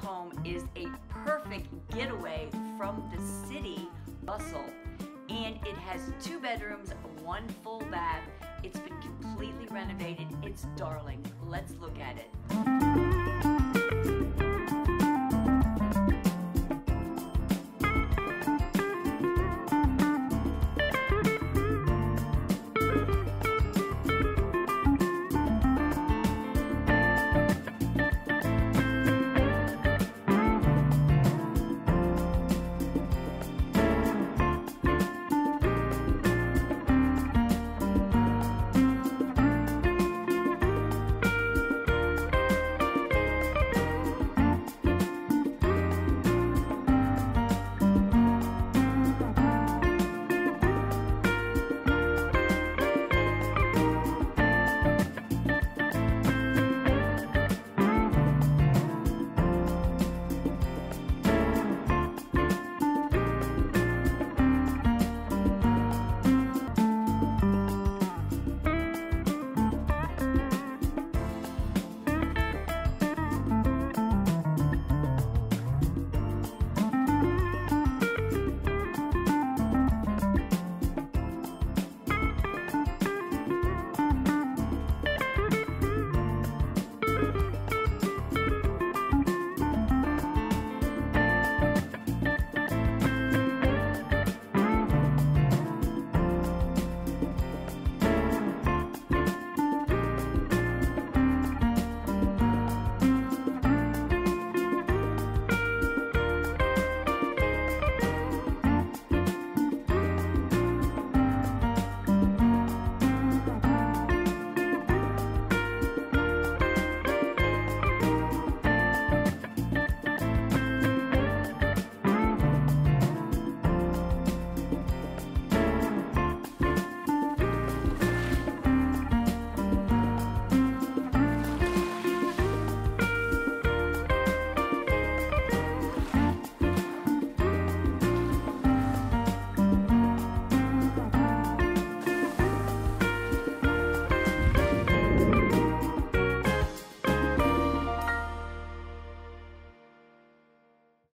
home is a perfect getaway from the city bustle, and it has 2 bedrooms, 1 full bath. It's been completely renovated. It's darling. Let's look at it.